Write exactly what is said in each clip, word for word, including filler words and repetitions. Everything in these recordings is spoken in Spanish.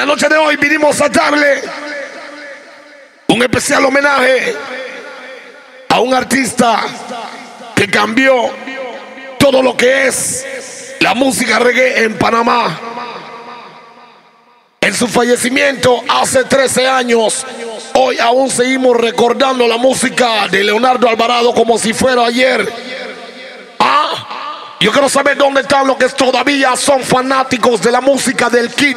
la noche de hoy vinimos a darle un especial homenaje a un artista que cambió todo lo que es la música reggae en Panamá. En su fallecimiento hace trece años, hoy aún seguimos recordando la música de Leonardo Alvarado como si fuera ayer. Ah, yo quiero saber dónde están los que todavía son fanáticos de la música del Kid.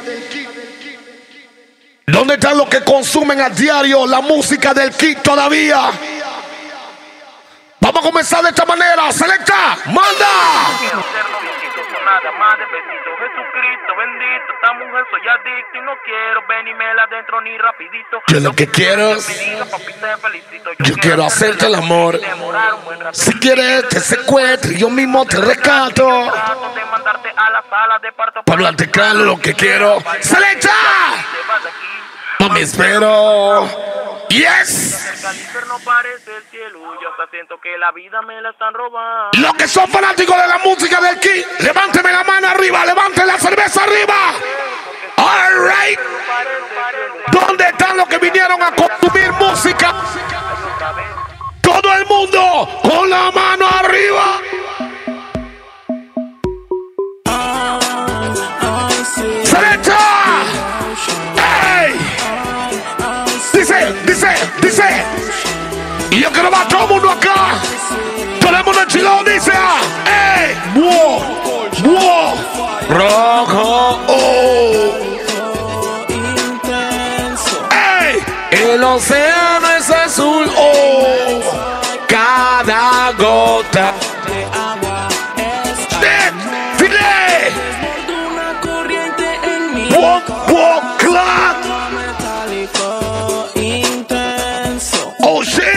¿Dónde están los que consumen a diario la música del Kid todavía? Vamos a comenzar de esta manera. Selecta, manda. Nada más de besito, Jesucristo bendito, esta mujer soy adicto y no quiero venírmela adentro ni rapidito. Yo lo que quiero es, yo quiero hacerte el amor. Si quieres te secuestro, yo mismo te rescato. Para hablarte claro lo que quiero. ¡Selecta! No me espero. Yes. Los que son fanáticos de la música del Kid, levánteme la mano arriba, levanten la cerveza arriba. All right. ¿Dónde están los que vinieron a consumir música? Todo el mundo con la mano arriba. ¡Selecta! ¡Hey! Dice, dice, dice. Y yo quiero ver a todo el mundo acá. Todo el mundo enchilado dice, ¡ey! ¡Wow! ¡Wow! ¡Rojo! ¡Oh! ¡Ey! El océano es azul, ¡oh! Cada gota de agua es ¡dile! Una corriente en mi ¡wow! ¡Wow! ¡Clap! ¡Oh, shit!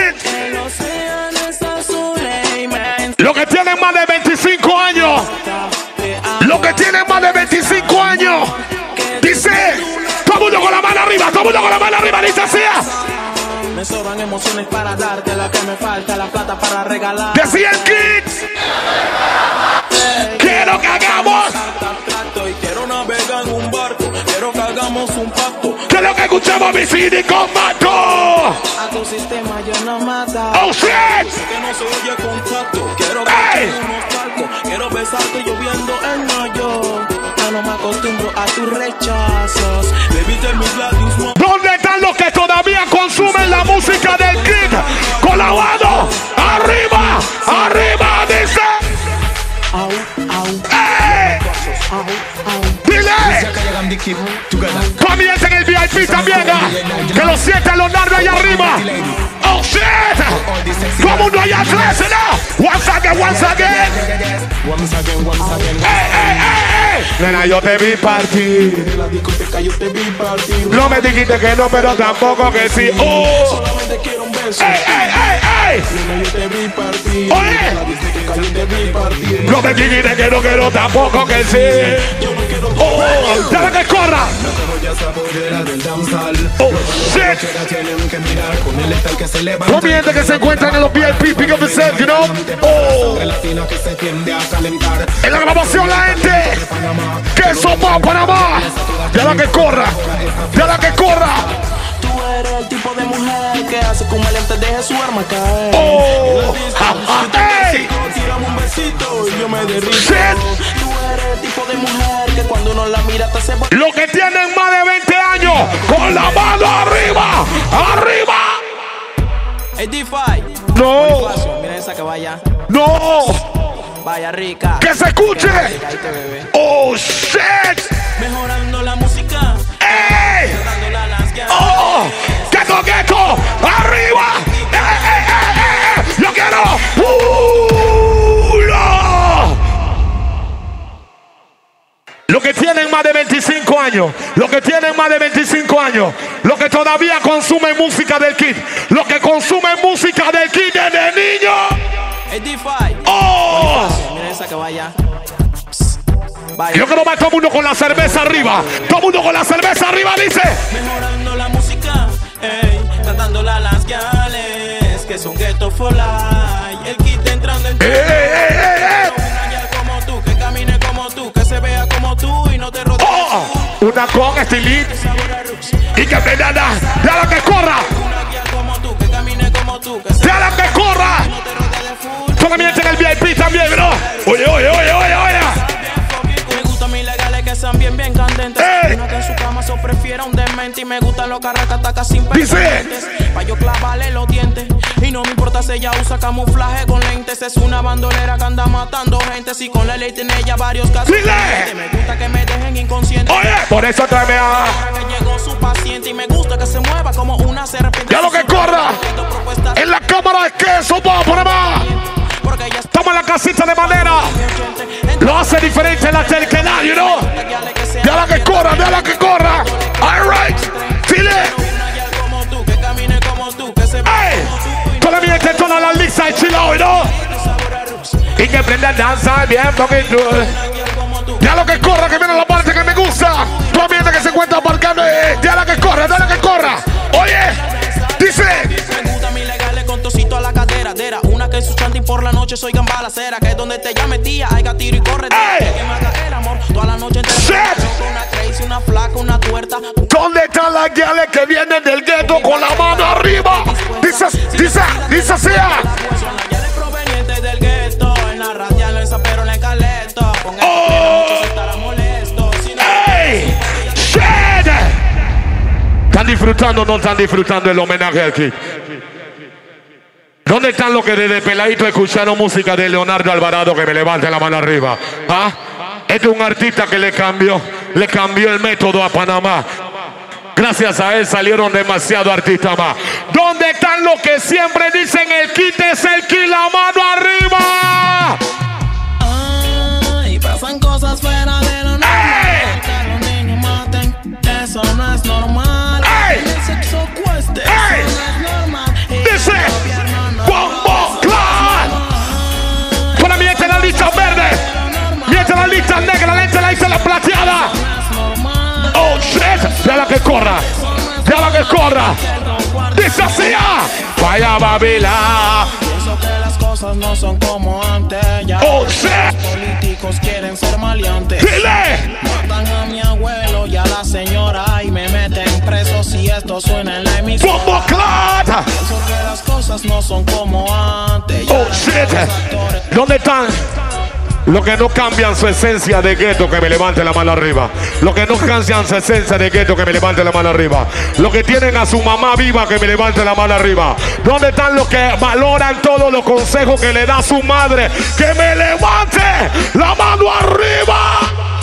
Los que tienen más de veinticinco años, los que tienen más de veinticinco años, dice, todo el mundo con la mano arriba, todo el mundo con la mano arriba, dice así. Me sobran emociones para darte la que me falta, la plata para regalar. Decía el Kids, quiero que hagamos, quiero navegar en un barco, quiero que hagamos un pacto. Quiero que escuchemos mi C D con Mato. A tu sistema yo no mata. Oh shit. Que no se oye contacto. Quiero que hey. Unos talcos. Quiero besarte lloviendo en mayo. Ya no me acostumbro a tus rechazos. Bebiste mis labios. ¿Dónde están los que todavía consumen la música del Kid? Con la mano arriba, arriba, dice. Au, au. ¡Ey! Au, au. ¡Dile! Comienza en el V I P también, ¿eh? Que lo sienta Leonardo allá arriba. ¡Oh, shit! Todo el mundo allá atrás, ¿no? Once again, once again. Once again, once again. ¡Ey, ey, ey, ey! Nena, yo te vi partir. En la discoteca yo te vi partir. No me dijiste que no, pero tampoco que sí. ¡Oh! Solamente quiero un beso. ¡Ey, ey, ey, ey! Nena, yo te vi partir. ¡Oye! En la discoteca yo te vi partir. No me dijiste que no, que no, tampoco que sí. Yo no quiero tu ¡oh! ¡Dale que corra! ¡Oh, shit! Comiente que se encuentran en los V I P, pick up yourself, you know? ¡Oh! En la grabación la gente que sopa Panamá. ¡Dale que corra! ¡Dale que corra! Tú eres el tipo de mujer que hace como el ente deje su arma caer. ¡Oh! ¡Ey! Tiramos un besito y yo me derrito. Tú eres el tipo de mujer que cuando uno la mira te hace... Los que tienen más de veinte años, con la mano arriba, arriba. Hey, D cinco. No. Mira esa que vaya. No. Vaya rica. Que se escuche. Oh, shit. Mejorando la música. ¡Ey! ¡Oh! ¡Quieto, quieto! ¡Arriba! ¡Eh, eh, eh, eh! ¡Yo quiero! ¡Pulo! Los que tienen más de veinticinco años, los que tienen más de veinticinco años, los que todavía consumen música del Kid, los que consumen música del Kid desde niño. Hey, D cinco. ¡Oh! Mira esa que vaya. Yo quiero ver todo el mundo con la cerveza arriba. Todo el mundo con la cerveza arriba, dice. Mejorando la música, ey, cantándola a las gales que son ghetto for life. El Kid entrando en tu. ¡Eh, eh, eh, eh! Una gal como tú, que camine como tú, que se vea como tú y no te rodee. Oh, una anda con estilito y que me da, déjala que corra, déjala que corra. Solamente en el V I P también, bro. Oye, oye, oye, oye, oye. Me gustan mis legales que sean bien, bien candentes. Ey. Una que en su cama se prefiera un demente. Y me gustan los carracatacas sin Dice. precedentes. Pa' yo clavarle los dientes. Y no me importa si ella usa camuflaje con lentes. Es una bandolera que anda matando gente. Si con la ley tiene ella varios casos. Dile. Me gusta que me dejen inconsciente. Oye, por eso tráeme a... Ahora que llegó su paciente. Y me gusta que se mueva como una serpiente. Ya lo que corra. En la cámara de queso, vamos por más. Estamos en la casita de madera. Lo hace diferente la tele que nadie, ¿no? Déjala que corra, déjala que corra. All right. Chile. Ey. Toda mi gente, toda la lista y chilo, ¿no? Y que prenda danza bien poquito. Déjala que corra, que viene la parte que me gusta. Toda mi gente que se encuentra aparcando. Déjala que corra, déjala que corra. Oye, dice. A la cadera, dera, una que en su chanting por la noche soy gambalacera, que es donde te llame tía, hay tiro y corre, ¡Ey! que me haga el amor toda la noche entera. Una crazy, una flaca, una tuerta. ¿Dónde están las guiales que vienen del gueto con la mano arriba? Dice, dice, dice sea. Son las guiales provenientes del gueto, en la radial, en esa pero en el caleto. Con el Oh. noche se estará molesto. Si no, ¡Ey! ¡Shit! ¿Están disfrutando o no están disfrutando el homenaje aquí? ¿Dónde están los que desde peladito escucharon música de Leonardo Alvarado? Que me levanten la mano arriba. ¿Ah? Este es un artista que le cambió, le cambió el método a Panamá. Gracias a él salieron demasiados artistas más. ¿Dónde están los que siempre dicen el kit es el kit, la mano arriba? ay, pasan cosas fuera de lo normal. Que los niños maten, eso no es normal. ¡Ey! Que el sexo cueste, ¡Ey! eso no es normal. Dice Bombo Clan. Para mí esta es la lista verde. Y esta es la lista negra. La lista la lista la plateada. Oh shit. Déjala que corra. Déjala que corra. Dice así. Vaya Babila. Pienso que las cosas no son como antes. Ya Oh shit. los políticos quieren ser maleantes. Dile. Matan a mi abuelo y a la señora y me meten preso si esto suena en la emisora. Bombo Clan. Pienso que las cosas no son como antes. Ya Oh shit. ¿Dónde están? Los que no cambian su esencia de gueto, que me levante la mano arriba. Los que no cambian su esencia de gueto, que me levante la mano arriba. Los que tienen a su mamá viva, que me levante la mano arriba. ¿Dónde están los que valoran todos los consejos que le da su madre? Que me levante la mano arriba.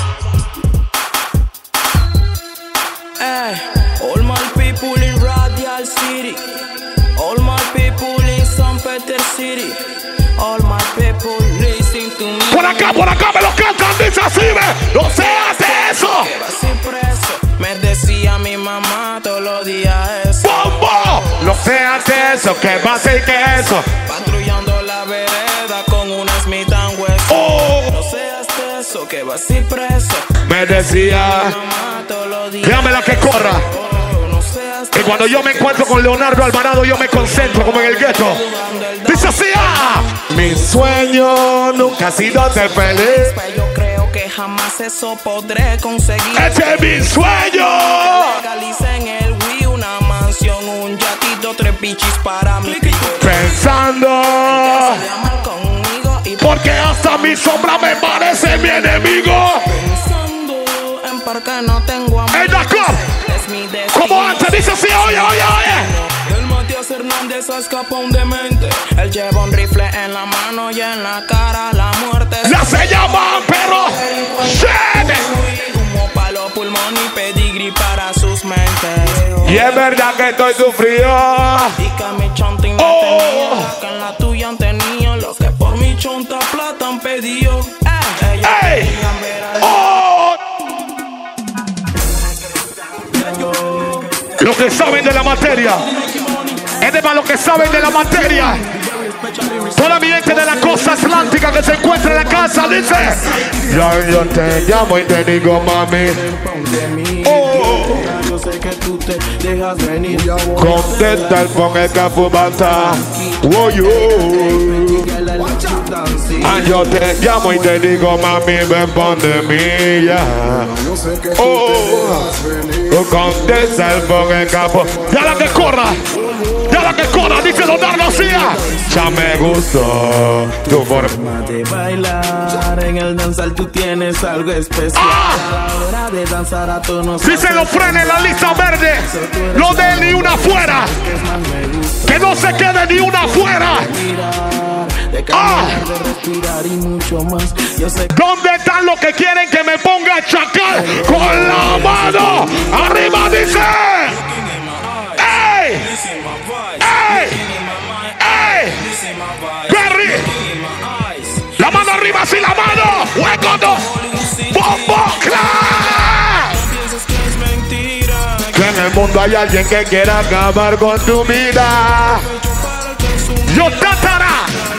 Hey, all my people in Radial City, all my people in San Peter City, all my people listen to me. Por acá, por acá me lo cantan, dice así, ve. No se hace eso. Que va sin preso, me decía mi mamá todos los días eso. Bombo, no se hace eso, que va a ser que eso. Patrullando la vereda con una Smith and Wesson. Oh, No seas de eso, que vas sin preso. me decía, Mamá todos los días. déjamela que corra. Oh, no seas de Y cuando yo me encuentro con Leonardo Alvarado, yo me concentro como en el gueto. Dice así, ah, mi sueño nunca ha sido ser feliz. Yo creo que jamás eso podré conseguir. Este es mi sueño. Legalicen el Wii, una mansión, un yatito, tres bichis para mí. Pensando, Amar conmigo y porque hasta mi sombra me parece mi enemigo. pensando en por qué no tengo amor. ¡Ey, Daco! Es mi destino. Como antes, dice así, oye, oye, oye. El Matías Hernández escapa un demente. Él lleva un rifle en la mano y en la cara la muerte. Ya se llaman, pero shit. Humo para los pulmones y pedigrí para sus mentes. Y es verdad que estoy sufrido. Y que mi chonta me Oh. tenía, que en la tuya han tenido lo que por mi chonta plata han pedido. Eh, ellos ¡Ey! querían ver al- Oh. Los que saben de la materia. Es de para los que saben de la materia. Toda mi gente de la costa atlántica que se encuentra en la casa dice: ya yo te llamo y te digo mami. Oh. Yo sé que tú te dejas venir. Contesta el pon el capubata. Oh, yo. Ah, yo te llamo y te digo mami, ven pon de mí ya. Oh, tú contesta el con el capo. Ya la que corra, ya la que corra, dice Don García. Ya me gustó tu forma de bailar. En el danzar tú tienes algo especial. Ah. A la hora de danzar a tonos. Si se lo frena en la lista verde, no dé ni una fuera. Que no se quede ni una fuera. Ah. ¿Dónde están los que quieren que me ponga chacal? Con la mano arriba dice. ¡Ey! ¡Ey! ¡Ey! ¡Perry! La mano arriba, sí, la mano. ¡Hueco no! ¡Bombo clap! Que en el mundo hay alguien que quiera acabar con tu vida. Yo tratará.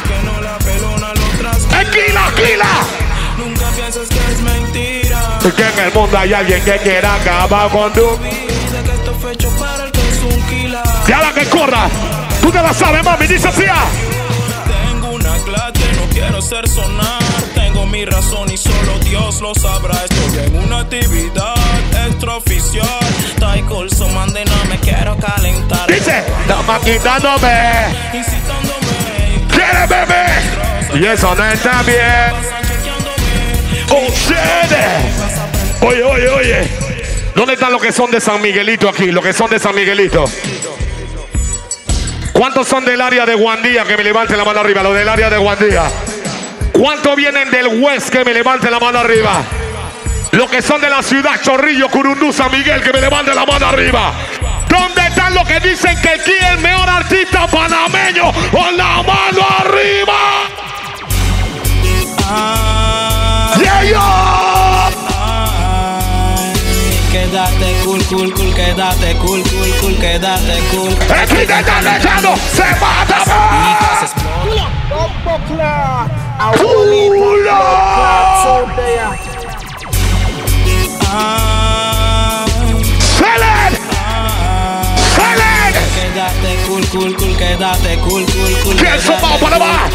Esquila, esquila. Nunca pienses que es mentira. Que en el mundo hay alguien que quiera acabar con tu vida. Que esto fue hecho para el que es un killer. Ya la que corra. Tú te la sabes, mami, dice así. Tengo una clase, no quiero ser sonar. Tengo mi razón y solo Dios lo sabrá. Estoy en una actividad extraoficial. Taikol, so mande, no me quiero calentar. Dice, estamos quitándome. Incitándome. ¿Quiere bebé? Y eso no está bien. Ustedes. Oye, oye, oye. ¿Dónde están los que son de San Miguelito aquí? Los que son de San Miguelito. ¿Cuántos son del área de Guandía? Que me levanten la mano arriba. Los del área de Guandía. ¿Cuántos vienen del West? Que me levanten la mano arriba. Los que son de la ciudad Chorrillo, Curundú, San Miguel. Que me levanten la mano arriba. ¿Dónde están los que dicen que aquí es el mejor artista panameño? Con la mano arriba. Yeah, yo. Quédate cool, cool, cool, quédate cool, cool, cool, quédate cool. Aquí te están dejando, se mata más. ¡Salen! ¡Salen! Quédate cool, cool, cool, quédate cool, cool, cool. ¿Quién son más para más?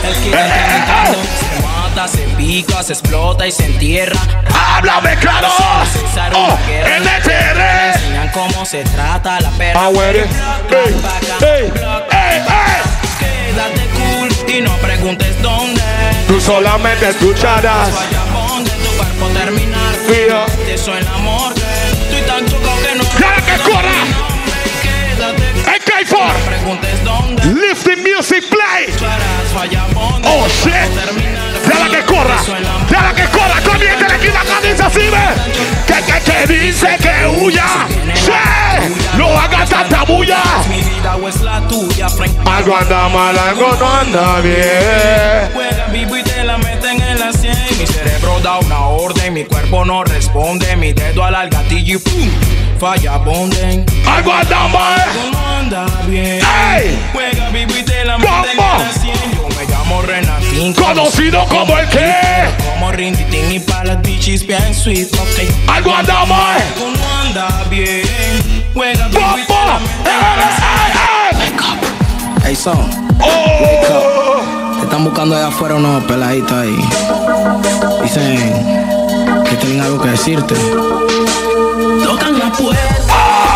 Se pica, se explota y se entierra. ¡Háblame claro! ¡Oh! ¡En el T R! Enseñan cómo se trata la perra. ¡Ah, güey! ¡Ey! ¡Ey! ¡Ey! Quédate cool y no preguntes dónde. Tú solamente escucharás. Vaya ponte tu cuerpo terminar. Fío. De eso en la morgue. Estoy tan chocado que no. ¡Ya que corra! Quédate cool. ¡En K cuatro! No preguntes dónde. Lifting music play. Vaya ponte ¡Oh, tu shit! cuerpo terminar. ¡Ya la que corra! ¡Ya la que corra! ¡Comienza la esquina acá! ¡Dice así, ve! ¡Que, que, que dice que huya! ¡Sí! ¡No haga tanta bulla! Mi vida o es la tuya, frente. Algo anda mal, algo no anda bien. Juega vivo y te la meten en la cien. Mi cerebro da una orden, mi cuerpo no responde. Mi dedo al gatillo y pum, falla bonden. Algo anda mal. Algo no anda bien. ¡Ey! Juega vivo y te la meten en ¡Vamos! la cien. Yo me llamo Renatín, Conocido como el que. como Rinditín y para las bitches bien sweet, ok. Algo anda mal. Algo no anda bien. Juega vivo y te la ¡Vamos! meten en la cien. ¡Ey, Hey, son. ¡Oh! Te están buscando allá afuera unos peladitos ahí. Dicen que tienen algo que decirte. Tocan la puerta.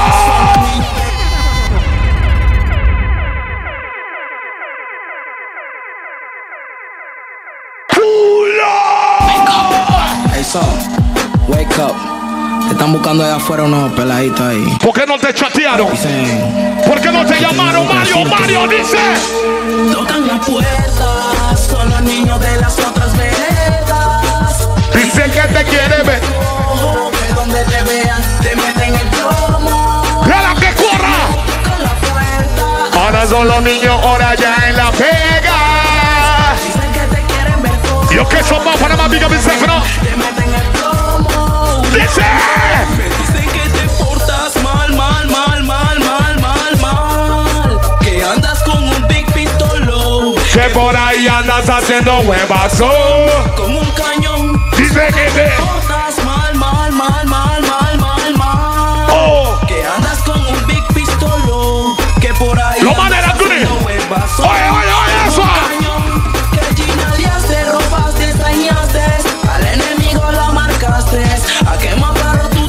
Hey, son. Wake up. Te están buscando allá afuera unos peladitos ahí. ¿Por qué no te chatearon? Dicen. ¿Por qué no te llamaron, Mario? Mario dice. Tocan la puerta. Son los niños de las otras veredas. Dice que te quiere ver. Que donde te vean, te meten el plomo. ¡Mira que corra! Con la puerta. Ahora son los niños, ahora ya en la pega. Dicen que te quieren ver todo. Yo que son más para más, diga mi cefro. Te meten el plomo. Dice. Dicen que te portas mal, mal, mal, mal, mal, mal, mal. Que andas con un big pistolo. Que por ahí andas haciendo huevazo. Como un cañón. Dice que te. Portas mal, mal, mal, mal, mal, mal, mal. Oh. Que andas con un big pistolo. Que por ahí Lo andas manera, Guri. haciendo huevazo. Oye, oye, oye, eso. Como un cañón. Que ginadeaste, robaste, dañaste. Al enemigo lo marcaste. A qué mataron tu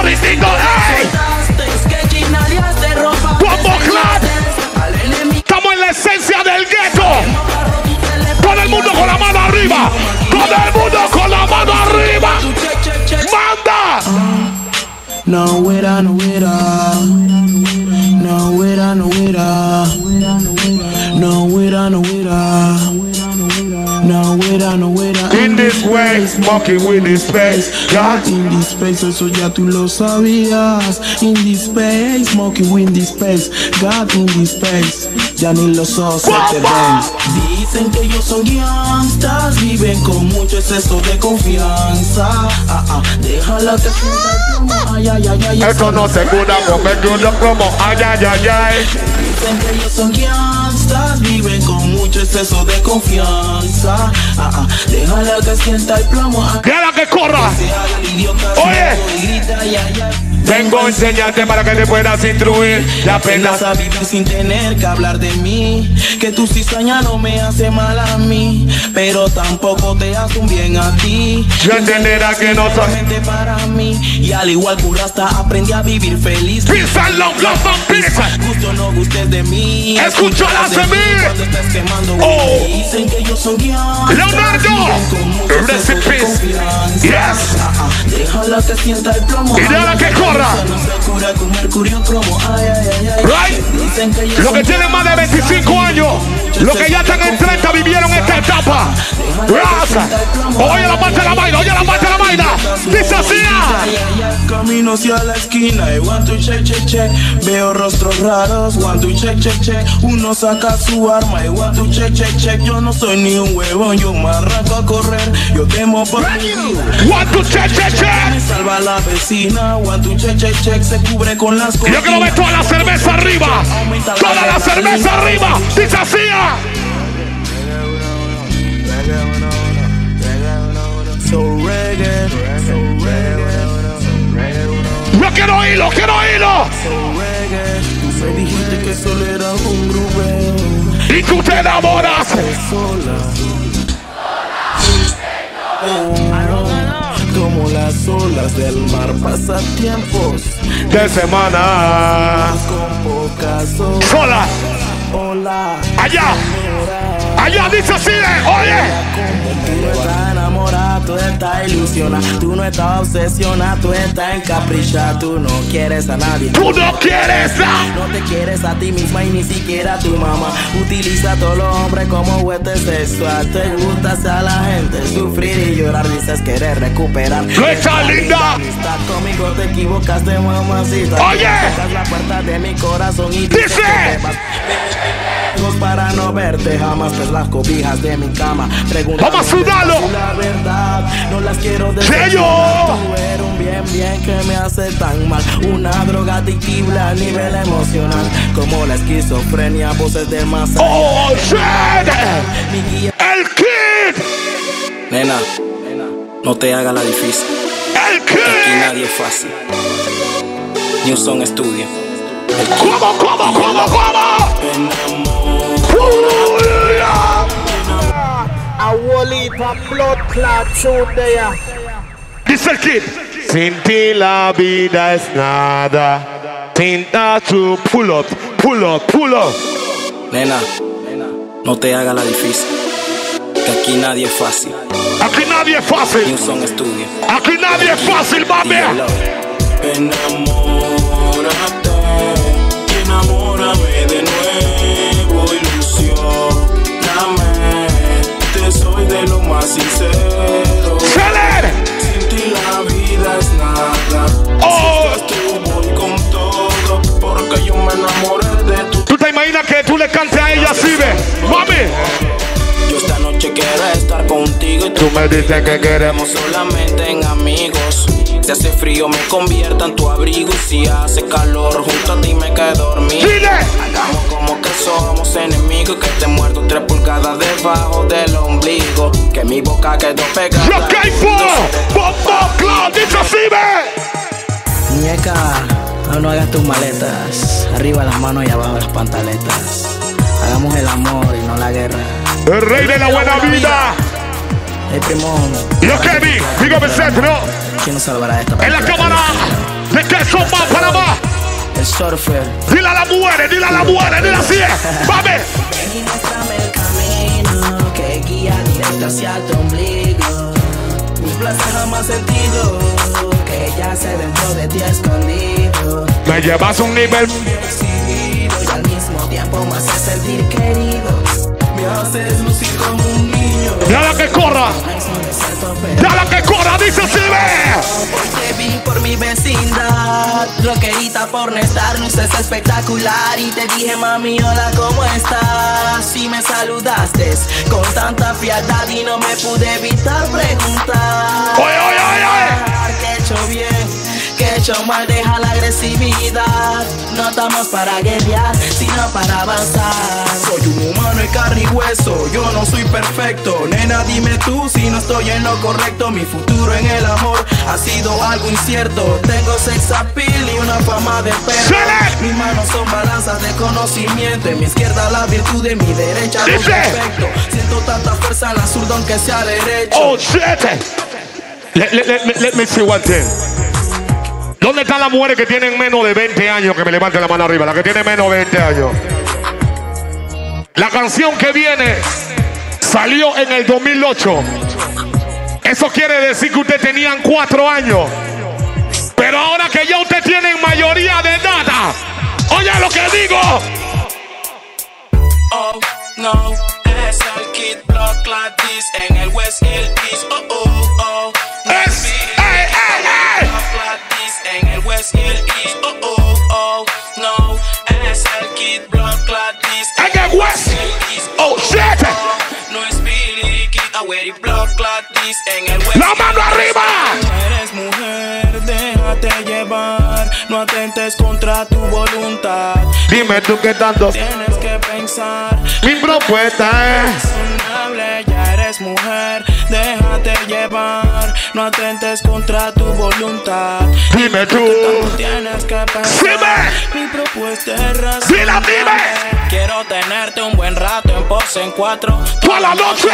distinto. ¡Ey! ¡Bombo Clan! Estamos en la esencia del gueto. Todo el mundo con la mano arriba. Todo el mundo con la mano arriba. ¡Manda! No wera, no wera. No wera, no wera. No wera, no wera. No wera, no wera. In this way, smoking with this space. God in this space, eso ya tú lo sabías. In this space, smoking with this space. God in this space, ya ni los ojos se te ven. Dicen que ellos son gangsters, viven con mucho exceso de confianza. Ah, ah, déjala que sienta el plomo. Ay, ay, ay, ay. Eso no se cura con el como ay, ay, ay, ay. Dicen que ellos son gangsters, viven con mucho exceso de confianza. Ah, ah, déjala que sienta el plomo. Déjala que corra. Oye, vengo a enseñarte para que te puedas instruir. La aprendas a vivir sin tener que hablar de mí. Que tu cizaña no me hace mal a mí, pero tampoco te hace un bien a ti. Yo entenderá que no soy para mí. Y al igual que un rasta aprendí a vivir feliz. Peace and love, love and peace. Gusto o no gustes de mí. Escúchalas de mí. Cuando estés quemando. Oh. Dicen que ellos son gangsters. Leonardo. Rest in peace. Yes. Déjala que sienta el plomo. Y déjala que corra. Right. Los que tienen más de veinticinco años, los que ya están en treinta vivieron esta etapa. Raza. Oye la parte de la vaina, oye la parte de la vaina. Dice así. Camino hacia la esquina y one to check, check, check. Veo rostros raros, one to check, check, check. Uno saca su arma y one to check, check, check. Yo no soy ni un huevón, yo me arranco a correr. Yo temo por mi vida. One to check, check, check. Me salva la vecina, one to check, check, check. Se cubre con las cosas. Yo quiero ver toda la cerveza arriba. Toda la cerveza arriba. Dice así. So reggae, so reggae. Yo quiero oírlo, quiero oírlo. So reggae. Tú me dijiste que solo era un grupo. Y tú te enamoras. Como las olas del mar, pasatiempos de semana. Con pocas horas. Sola. Hola. Allá. Allá dice así de, oye. Tú no estás enamorada, tú estás ilusionada. Tú no estás obsesionada, tú estás encaprichada. Tú no quieres a nadie. Tú no quieres a. No te quieres a ti misma y ni siquiera a tu mamá. Utiliza a todos los hombres como juguete sexual. Te gusta hacer a la gente sufrir y llorar. Dices querer recuperar. No está linda. Estás conmigo, te equivocaste, mamacita. Oye. Tocas la puerta de mi corazón y dice. Para no verte jamás, pues las cobijas de mi cama. Vamos a sudarlo. La verdad, no las quiero decir. Tú eres un bien, bien que me hace tan mal. Una droga adictiva a nivel emocional. Como la esquizofrenia, voces de más allá. Oh, shit. El Kid. Nena, no te hagas la difícil. El Kid. Aquí nadie es fácil. New Song Studio. ¿Cómo, cómo, cómo, cómo? A Wolipa blood clot through there. Dice el Kid. Sin ti la vida es nada. Sin to pull up, pull up, pull up. Nena, no te hagas la difícil. Que aquí nadie es fácil. Aquí nadie es fácil. New Song Studio. Aquí nadie es fácil, mami. Enamórate, enamórame de nuevo, ilusioname. Te soy de lo más sincero. ¡Salen! Sin ti la vida es nada. Oh. Si estás tú, voy con todo. Porque yo me enamoré de tu. ¿Tú te imaginas que tú le cantes a ella así, ve? ¡Mami! Yo esta noche quiero estar contigo y tú me dices que queremos solamente en amigos. Si hace frío me convierta en tu abrigo y si hace calor junto a ti me quedo dormido. ¡Dile! Hagamos como que somos enemigos, que te muerto tres pulgadas debajo del ombligo, que mi boca quedó pegada. ¡Lo que hay por! ¡Bombo Clan! ¡Dice así, ve! Muñeca, no, no hagas tus maletas. Arriba las manos y abajo las pantaletas. Hagamos el amor y no la guerra. El rey de la buena vida. El primón. Yo Kevin, digo presente, ¿no? ¿Quién nos salvará de esta? En la cámara. ¿De qué son más Panamá? El surfer. Dile a la mujer, dile a la mujer, dile así. ¡Vame! Ven y muéstrame el camino que guía directo hacia tu ombligo. Un placer jamás sentido que ya se dentro de ti escondido. Me llevas a un nivel Exhibido y al mismo tiempo me haces sentir querido. Me haces lucir como un niño. ¡Dale que corra! ¡Dale que corra! ¡Dice así, ve! Te vi por mi vecindad, rockerita por estar, luces espectacular. Y te dije, mami, hola, ¿cómo estás? Y me saludaste con tanta frialdad y no me pude evitar preguntar. ¡Oye, oye, oye! ¿Qué he hecho bien? ¿Qué he hecho mal? Deja la agresividad. No estamos para guerrear, sino para avanzar. Soy un humano de carne y hueso, yo no soy perfecto. Nena, dime tú si no estoy en lo correcto. Mi futuro en el amor ha sido algo incierto. Tengo sex appeal y una fama de perro. Mis manos son balanzas de conocimiento. En mi izquierda la virtud, en mi derecha lo perfecto. Siento tanta fuerza en la zurda aunque sea derecho. Oh, shit. Let, let, let, let me see one thing. ¿Dónde están las mujeres que tienen menos de veinte años? Que me levanten la mano arriba. La que tiene menos de veinte años. La canción que viene salió en el dos mil ocho. Eso quiere decir que ustedes tenían cuatro años. Pero ahora que ya ustedes tienen mayoría de edad, oye lo que digo. Oh, no, es el Kid Block like this en el West Hill East. Oh, oh, oh. Es, ey, ey, ey. En el West Hill East. Oh, oh, oh. No, es el Kid Block like this en el West. Oh, shit. No es Billy Kid, a Weddy Block like this en el West. La mano arriba. Eres mujer, déjate llevar. No atentes contra tu voluntad. Dime tú qué tanto tienes que pensar. Mi propuesta es razonable, ya eres mujer, déjate llevar. No atentes contra tu voluntad. Dime tú tienes que pensar. Dime. Mi propuesta es razonable. Dila, dime. Quiero tenerte un buen rato en pose en cuatro. Toda la noche.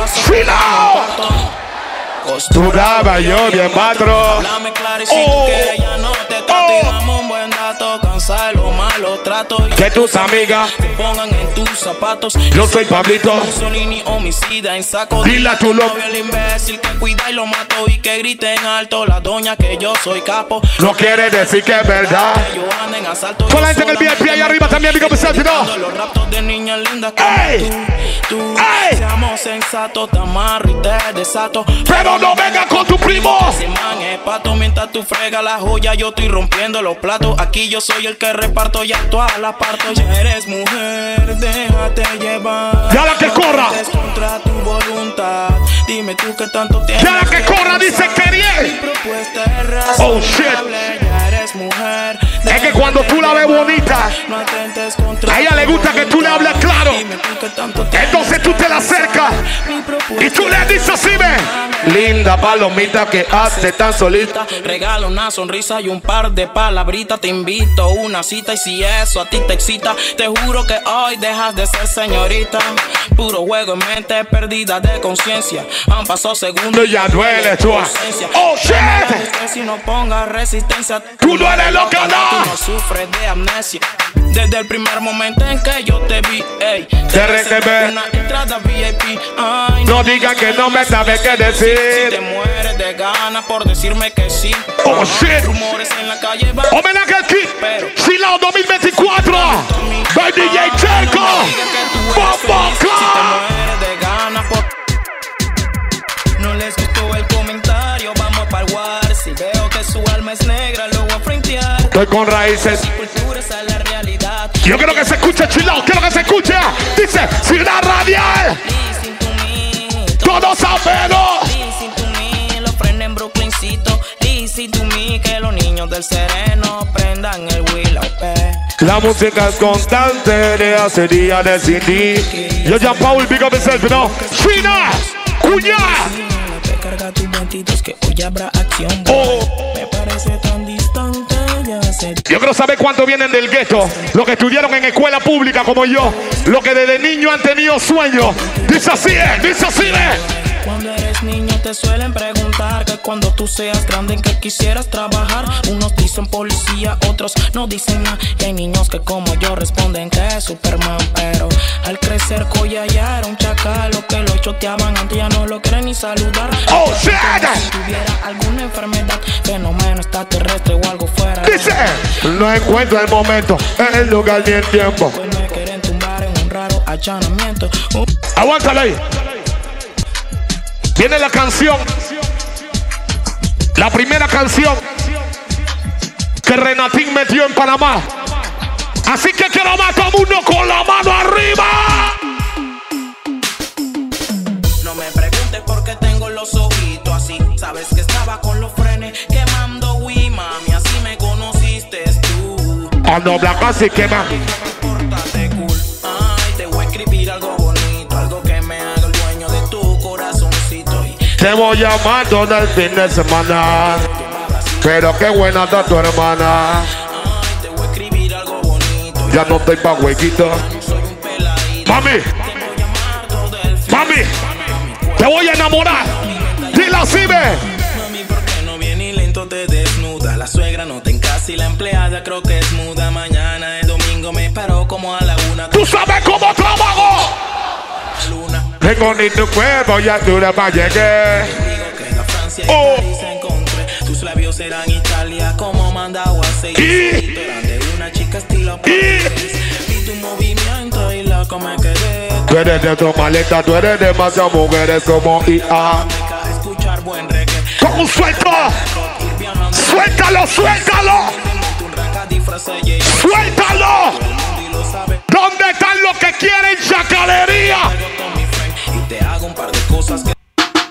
Fila. Costuraba yo bien patro. Háblame claro y si tú quieres ya no te trato. Y dame un buen dato, cansa de lo malo trato. Que tus amigas te pongan en tus zapatos. Yo soy Pablito Mussolini, homicida en saco. Dile a tu loco el imbécil que cuida y lo mato. Y que grite en alto la doña que yo soy capo. No quiere decir que es verdad. Que yo ando en asalto. Con la gente en el V I P ahí arriba también, amigo, presente, ¿no? Los raptos de niñas lindas como ¡Ey! tú, tú. ¡Ey! Seamos sensatos, te amarro y te desato. Pero no venga con tu primo. Ese man es pato, mientras tú fregas la joya, yo estoy rompiendo los platos. Aquí yo soy el que reparto, ya todas las parto. Ya eres mujer, déjate llevar. Ya la que corra. Contra tu voluntad. Dime tú qué tanto tienes. Ya la que corra, dice Keriel. Mi propuesta es razonable. Oh shit. Ya eres mujer. Es que cuando tú la ves bonita, no atentes contra a ella le gusta que tú le hables claro. Dime tú qué tanto tienes. Entonces tú te la acercas y tú le dices así, ve. Linda palomita que hace tan solita. Regala una sonrisa y un par de palabritas. Te invito a una cita y si eso a ti te excita, te juro que hoy dejas de ser señorita. Puro juego en mente, perdida de conciencia. Han pasado segundos y ya duele tu ausencia. Oh shit. Si no pongas resistencia, tú no eres loca, no. Tú no sufres de amnesia. Desde el primer momento en que yo te vi, ey, te reservé una entrada V I P. Ay, no digas que no me sabes qué decir. Si te mueres de ganas por decirme que sí. Oh shit. Rumores en la calle van. Homenaje aquí. Silao dos mil veinticuatro. By D J Checo. Bombo Club. Si te mueres de ganas por. No les gustó el comentario, vamos para el war. Si veo que su alma es negra, lo voy a frentear. Estoy con raíces. Cultura es la realidad. Yo quiero que se escuche Chilao, quiero que se escuche. Dice Ciudad Radial. Listen to me. Todos sabemos. Listen to me, los frenes en Brooklyncito. Listen to me, que los niños del sereno prendan el Willow. La música es constante de hace días de C D. Yo Jean Paul, big up yourself, you know. China, cuña. Carga tus bandidos que hoy habrá acción. Oh. Me parece tan distante, ya sé. Yo quiero saber cuántos vienen del gueto. Los que estudiaron en escuela pública como yo. Los que desde niño han tenido sueños. Dice así, eh, dice así, eh. Cuando eres Los niños te suelen preguntar que cuando tú seas grande en qué quisieras trabajar. Unos dicen policía, otros no dicen nada. Y hay niños que como yo responden que es Superman. Pero al crecer Koya ya era un chacal. Lo que lo choteaban antes ya no lo quieren ni saludar. Oh, shit. Si tuviera alguna enfermedad, fenómeno extraterrestre o algo fuera. Dice, no encuentro el momento, el lugar ni el tiempo. Pues me quieren tumbar en un raro allanamiento. Uh. Aguántale ahí. Viene la canción. La primera canción que Renatín metió en Panamá. Así que quiero más todo el mundo con la mano arriba. No me preguntes por qué tengo los ojitos así. Sabes que estaba con los frenes quemando, Wii, mami, así me conociste tú. Ando blanco así quema. Pórtate cool. Ay, te voy a escribir algo bonito, algo que me haga el dueño de tu corazoncito. Y te voy llamando del fin de semana. Pero qué buena está tu hermana. ay, te voy a escribir algo bonito. Ya no estoy pa' huequito. Soy un peladito. Mami, Te voy a llamar todo el fin. mami, te voy a enamorar. Dile así, ve. Mami, ¿por qué no viene y lento te desnuda? La suegra no te encasa y la empleada creo que es muda. Mañana es domingo, me paro como a la una. Tú sabes cómo trabajo. Luna. Tengo ni tu cuerpo, ya tú le vas a llegar. Digo que en Francia y Oh. París encontré. Tus labios serán Italia como mandado aceite. Y- Delante de una chica estilo Y- París. Vi tu movimiento y loco me quedé. Tú eres de otro maleta, tú eres demasiado mujeres como I A. Me cae escuchar buen reggae. ¿Cómo suelto? Ir viajando. Suéltalo, suéltalo. Un ranga disfraza y ella Suéltalo. y lo sabe. ¿Dónde están los que quieren chacalería? Con mi friend y te hago un par de cosas que...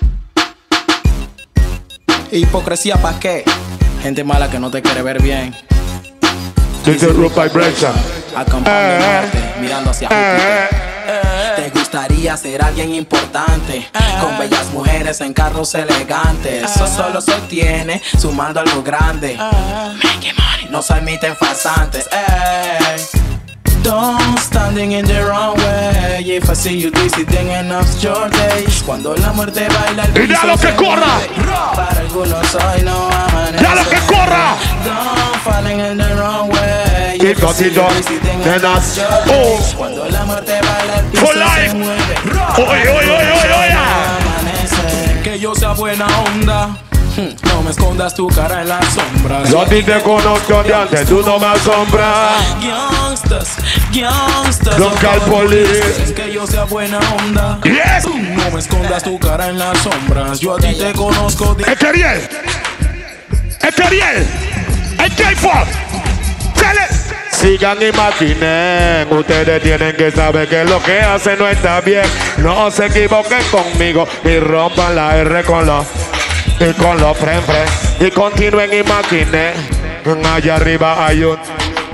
Hipocresía pa' qué, gente mala que no te quiere ver bien. Dice Root Vibration. Acompáñate, mirando hacia Eh, Júpiter. Te gustaría ser alguien importante, con bellas mujeres en carros elegantes. Eso solo se obtiene sumando algo grande. Make money, no se admiten farsantes. Ey. Don't standing in the wrong way. If I see you dizzy, then enough's your day. Cuando la muerte baila el Y ya lo que se corra. mueve. Para algunos hoy no amanece. ¡Ya lo que corra! Don't falling in the wrong way. Y cosito, nenas. Oh. Cuando la muerte baila el piso For life. se mueve. Oye, oye, oye, oye, oye. Amanece. Que yo sea buena onda. No me escondas tu cara en las sombras. Yo a ti te conozco de antes, tú no me asombras. Youngsters, youngsters. Local police. Es que yo sea buena onda. Yes. No me escondas tu cara en las sombras. Yo a ti te conozco de... Eteriel. Eteriel. El K-Pop. Sigan y maquinen. Ustedes tienen que saber que lo que hacen no está bien. No se equivoquen conmigo y rompan la R con los y con los fren fren. Y continúen y maquinen. Allá arriba hay un.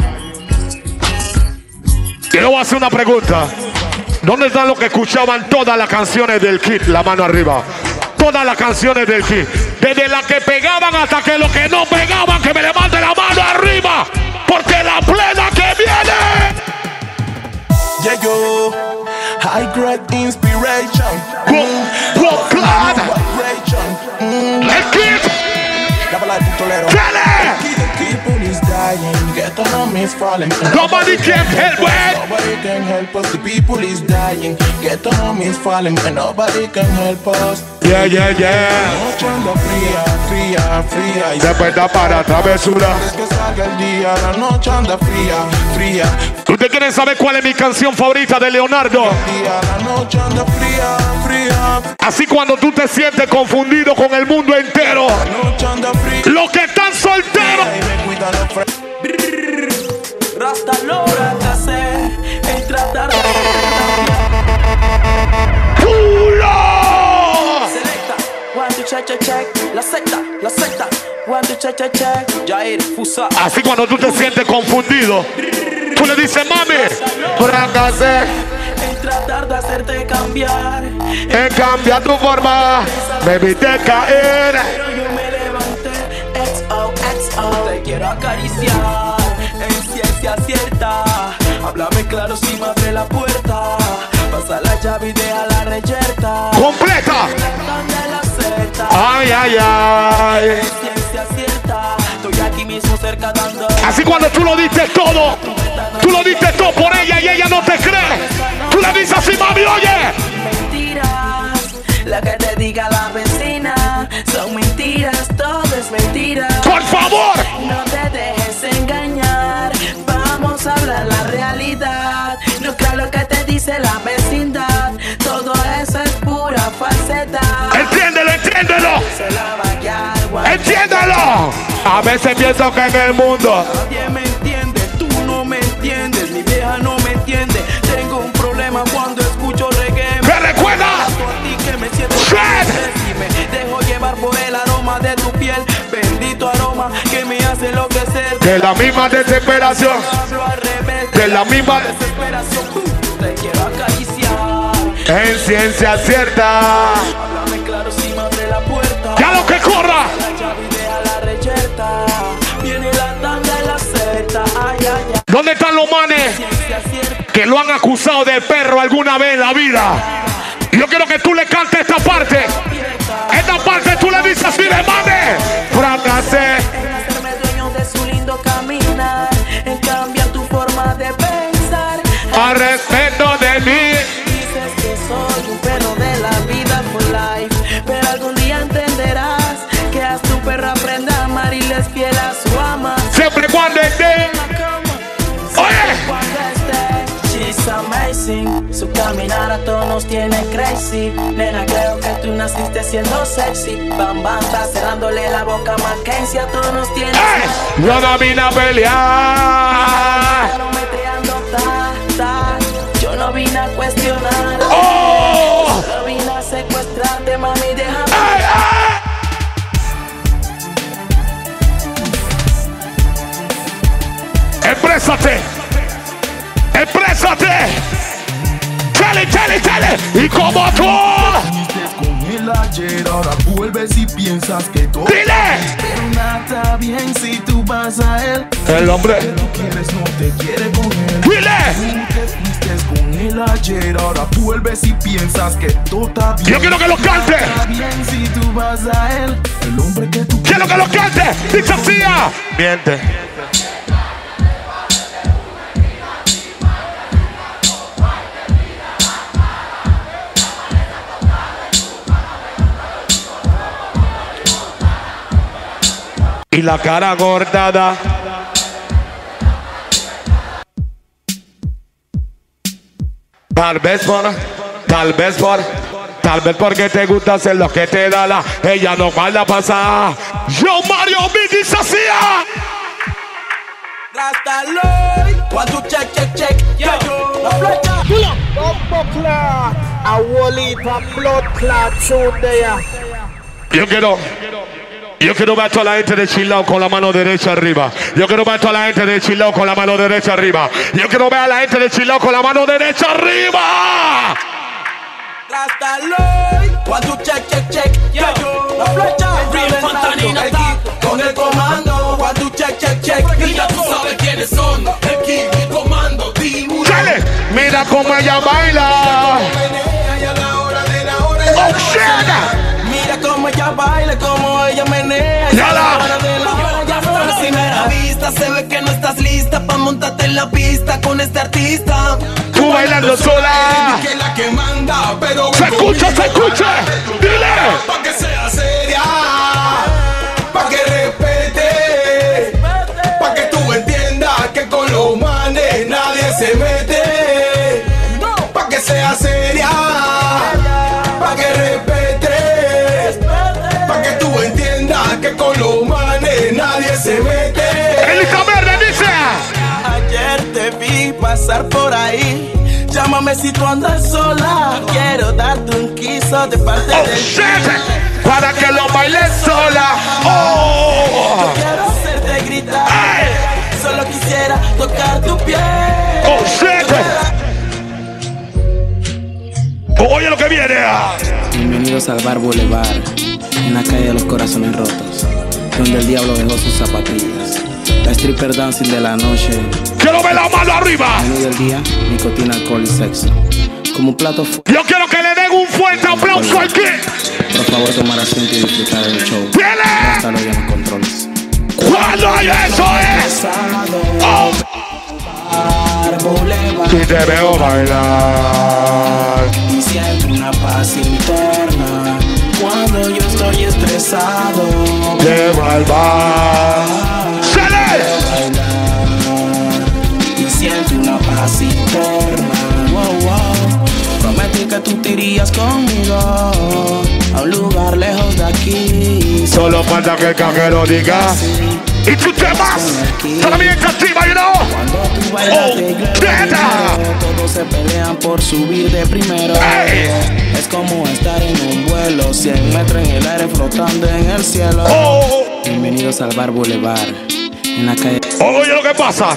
Quiero hacer una pregunta. ¿Dónde están los que escuchaban todas las canciones del Kid? La mano arriba. Todas las canciones del Kid. Desde las que pegaban hasta que los que no pegaban, que me levanten la mano arriba. Porque la plena que viene. Yeah, yo, high grade inspiration. Boom, boom, clad. Vibration. El Kid. Double life, Tolero. Dale. The people is dying, get on is falling. Nobody can help it. Nobody can help us. The people is dying, get on is falling, and nobody can help us. Yeah, yeah, yeah. Noche anda fría, fría, fría. Y Después da para travesura. es que salga el día, la noche anda fría, fría. ¿Ustedes quieren saber cuál es mi canción favorita de Leonardo? Día, la noche anda fría, fría. Así cuando tú te sientes confundido con el mundo entero. La noche anda fría. Los que están solteros. Y me cuidan los fre- Rasta logra que hacer es tratar de ¡Pulo! selecta. One, two, check, check, check. La secta, la secta. One, two, check, check, check. Jair, Fusa. Así cuando tú te sientes confundido, tú le dices, mami, fracasé, Es tratar de hacerte cambiar. en cambia tu forma, me viste caer. Pero yo me levanté. X O, X O. Te quiero acariciar. En ciencia cierta. Háblame claro si me abre la puerta. Pasa la llave y deja la reyerta. Completa. Donde la Ay, ay, ay. Ciencia cierta, estoy aquí mismo cerca dando. Así cuando tú lo diste todo, tú lo diste todo por ella y ella no te cree. Tú le dices así, mami, oye. Mentiras, lo que te diga la vecina, son mentiras, todo es mentira. Por favor. No te dejes engañar, vamos a hablar la realidad. No creas lo que te dice la vecindad, todo eso es pura falsedad. Entiéndelo, entiéndelo. Se la va a guiar, Entiéndelo. A veces pienso que en el mundo nadie me entiende, tú no me entiendes, mi vieja no me entiende. Tengo un problema cuando escucho reggae. ¿me recuerda? A ti que me siento feliz y me dejo llevar por el aroma de tu piel. Bendito aroma que me hace enloquecer. De la misma desesperación, Hablo al revés, de la misma desesperación. uh, Te quiero acariciar. en ciencia cierta. Háblame claro si me abre la puerta. Ya lo que corra. La llave y deja la reyerta. Viene la tanda y la seta. Ay, ay, ay. ¿Dónde están los manes Ciencia cierta. que lo han acusado de perro alguna vez en la vida? Yo quiero que tú le cantes esta parte. Esta parte tú le dices así de mame. Fracasé. En hacerme dueño de su lindo caminar, en cambiar tu forma de pensar. A respeto de mí. Dices que soy un perro de la vida for life, pero algún día entenderás que a tu perro aprenda a amar y les fiel a su ama. Siempre cuando esté. Oye. Cuando esté, she's amazing. Su caminar a todos nos tiene crazy. Nena, creo que tú naciste siendo sexy. Bam, bam, está cerrándole la boca a Mackenzie. A todos nos tiene ¡Eh! Yo no vine a pelear. Barometreando, ta, ta. Yo no vine a cuestionar. ¡Oh! Yo vine a secuestrarte, mami, déjame. ¡Ay, ay! ¡Exprésate! ¡Exprésate! ¡Chale, chale, chale! ¡Y como tú! Con el ayer, ahora vuelves y piensas que todo. ¡Dile! Pero nada está bien si tú vas a él. El hombre. Pero quieres, no te quiere con él. ¡Dile! Tú te fuiste con el ayer, ahora vuelves y piensas que todo está bien. Yo quiero que lo cante. Está bien si tú vas a él. El hombre que tú ¡Quiero que lo cante! ¡Dice así! Miente. Y la cara cortada. Tal vez por, tal vez por, tal vez porque te gusta hacer lo que te da la. Ella no manda pasar. Yo Mario me dice así. Rasta Lloyd, one two check check check. Yo, la flecha. Yo quiero, yo quiero ver a toda la gente de Chilao con la mano derecha arriba. Yo quiero ver a toda la gente de Chilao con la mano derecha arriba. Yo quiero ver a la gente de Chilao con la mano derecha arriba. Rasta Lloyd, one two check check check. Yo, la flecha. Con el comando, one two check check check. Ya tú sabes quiénes son, el King, el comando, Timu. Chale, mira cómo ella baila. Oh shit. Mira cómo ella baila, cómo ella menea. Yala. A primera vista se ve que no estás lista pa' montarte en la pista con este artista. Tú bailando sola. Que la que manda, pero Se escucha, se escucha. Dile. pa' que sea seria, pa' que respete, pa' que tú entiendas que con los manes nadie se mete, pa' que sea seria, pa' que respete, pa' que tú entiendas que con los manes nadie se mete. Elisa Verde dice. Ayer te vi pasar por ahí. Llámame si tú andas sola. Quiero darte un quiso de parte Oh de shit. Para que lo bailes sola. Oh. Quiero hacerte gritar. Ay. Solo quisiera tocar tu piel. Oh shit. Oye lo que viene. Bienvenidos al Bar Boulevard, en la calle de los corazones rotos, donde el diablo dejó sus zapatillas. La stripper dancing de la noche, Quiero ver la mano arriba. menú del día, nicotina, alcohol y sexo. Como un plato fuerte, Yo quiero que le den un fuerte aplauso aquí. Por favor, tomar asiento y disfrutar del show. Hasta luego en los controles. Cuando eso es. Oh. Y te veo bailar y siento una paz interna cuando yo estoy estresado. Llevo al bar, y siento una paz interna. Wow, wow. Prometí que tú te irías conmigo a un lugar lejos de aquí. Solo falta que el cajero diga. Y tú te vas. También castiga, you know. Oh, todos se pelean por subir de primero. Hey. Es como estar en un vuelo, cien metros en el aire flotando en el cielo. Oh. Bienvenidos al Bar Boulevard, en la calle. Oye lo que pasa.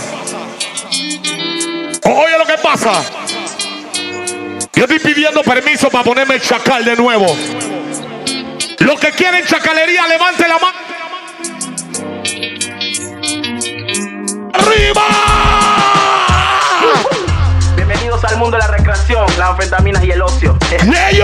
Oye lo que pasa. Yo estoy pidiendo permiso para ponerme el chacal de nuevo. Los que quieren chacalería, levante la mano. ¡Arriba! Bienvenidos al mundo de la recreación, las anfetaminas y el ocio. ¡Ellos!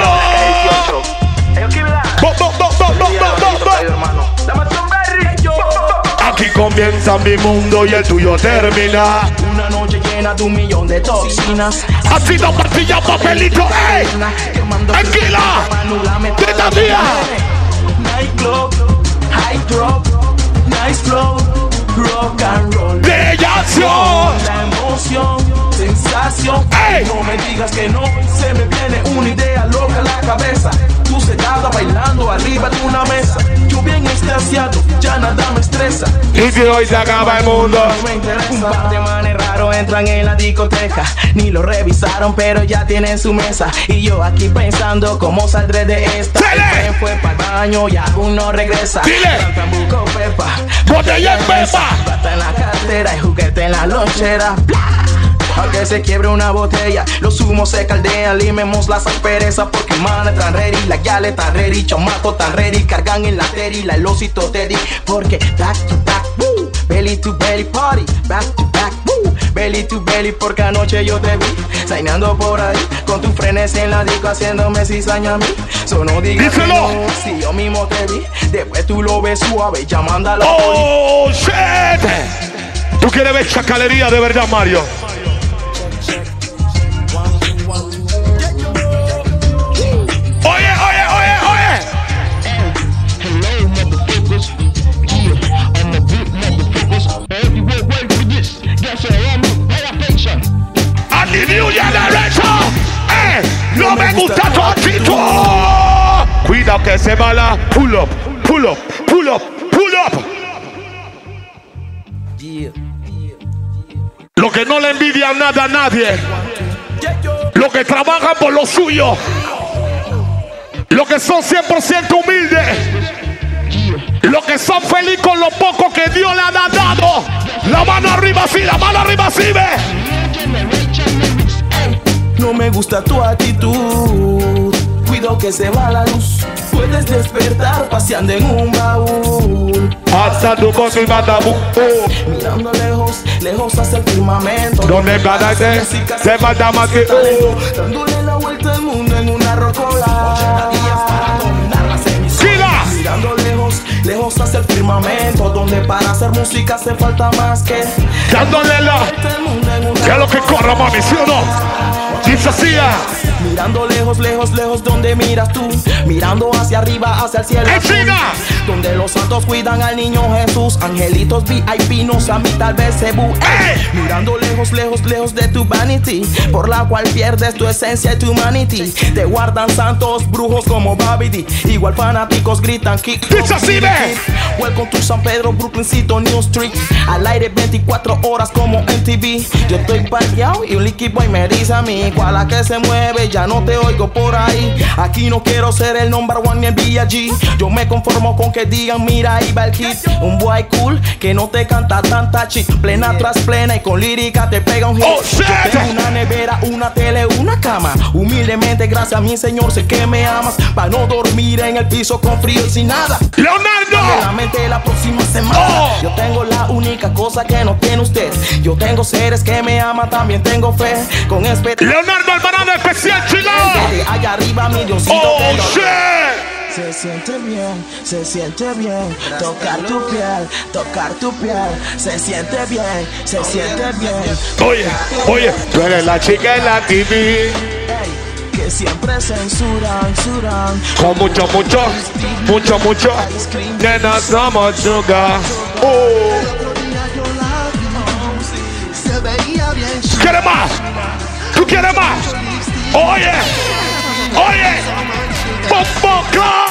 Aquí comienza mi mundo y el tuyo termina. Una noche llena de un millón de toxinas. Ha sido pastilla, papelito, ¡ey! ¡Tranquila! ¡Trita día! Night club, high drop, nice flow, rock and roll. ¡De acción! La emoción, sensación. ¡Ey! No me digas que no, se me viene una idea loca a la cabeza. Tú sentada bailando arriba de una mesa. Yo bien extasiado, ya nada me estresa. Y si hoy se acaba el mundo. Un par de manes raros entran en la discoteca. Ni lo revisaron, pero ya tienen su mesa. Y yo aquí pensando cómo saldré de esta. El tren fue para el baño y aún no regresa. Dile. Busco pepa, botella en pepa, plata en la cartera y juguete en la lonchera. Aunque se quiebre una botella, los humos se caldean, limemos las asperezas porque man tan ready, la yale tan ready, chamaco tan ready, cargan en la teri, la el osito teddy, porque back to back, woo, belly to belly party, back to back, woo, belly to belly, porque anoche yo te vi, sainando por ahí, con tu frenes en la disco haciéndome cizaña a mí, so no digas que no, si yo mismo te vi, después tú lo ves suave, llamando a la oh, shit. ¿Tú quieres ver chacalería de verdad, Mario? Oye, oye, oye, oye. A the new generation. Eh, no me gusta tu actitud. Cuidado que se va la pull up, pull up, pull up, pull up. Lo que no le envidian nada a nadie. Los que trabajan por lo suyo. Los que son cien por ciento humildes. Los que son felices con lo poco que Dios le ha dado. La mano arriba así, la mano arriba así, ve. No me gusta tu actitud. Cuido que se va la luz. Puedes despertar paseando en un baúl. Hasta tu cosa y batabu. Mirando lejos, lejos hacia el firmamento. Donde cada vez se falta más que uh. Dándole la vuelta al mundo en una rocola. Mirando lejos, lejos hacia el firmamento. Donde para hacer música hace falta más que dándole la que es lo que corra, mami, ¿sí o no? Dice así. Mirando lejos, lejos, lejos, donde miras tú. Mirando hacia arriba, hacia el cielo azul, donde los santos cuidan al niño Jesús. Angelitos V I P, no sé a mí tal vez se bu. Ey. Mirando lejos, lejos, lejos de tu vanity, por la cual pierdes tu esencia y tu humanity. Te guardan santos brujos como Babidi. Igual fanáticos gritan kick. Dice así, ve. Welcome to San Pedro, Brooklyncito, New Street. Al aire veinticuatro horas como M T V. Yo estoy parqueado y un liquid boy me dice a mí cuál la que se mueve. Ya no te oigo por ahí. Aquí no quiero ser el number one ni el B I G. Yo me conformo con que digan mira ahí va el hit. Un boy cool que no te canta tanta shit. Plena tras plena y con lírica te pega un hit. Oh, shit. Yo tengo una nevera, una tele, una cama. Humildemente gracias a mi señor sé que me amas. Pa' no dormir en el piso con frío y sin nada. Leonardo. La mente la próxima semana. Oh. Yo tengo la única cosa que no tiene usted. Yo tengo seres que me aman, también tengo fe. Con esperanza. Leonardo Alvarado especial chileno. Allá arriba mi Diosito. Oh, shit. Se siente bien, se siente bien. Tocar tu piel, tocar tu piel. Se siente bien, se siente bien. Oye, oye, tú eres la chica en la T V. Que siempre censuran, censuran. Con mucho, mucho, mucho, mucho. Nena, somos sugar. Oh. ¿Quieres más? ¿Tú quieres más? Oye, oye. Bombo Club.